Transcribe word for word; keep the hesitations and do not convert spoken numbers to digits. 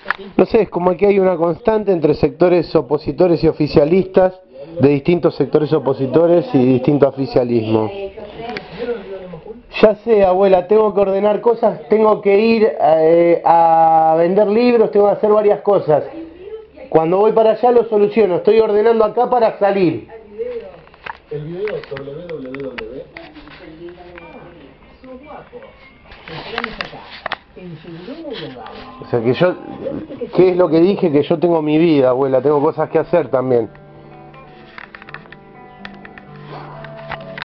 No sé, es como que hay una constante entre sectores opositores y oficialistas, de distintos sectores opositores y distinto oficialismo. Ya sé, abuela, tengo que ordenar cosas, tengo que ir eh, a vender libros, tengo que hacer varias cosas. Cuando voy para allá lo soluciono, estoy ordenando acá para salir. El video www. O sea que yo, ¿qué es lo que dije? Que yo tengo mi vida, abuela, tengo cosas que hacer también.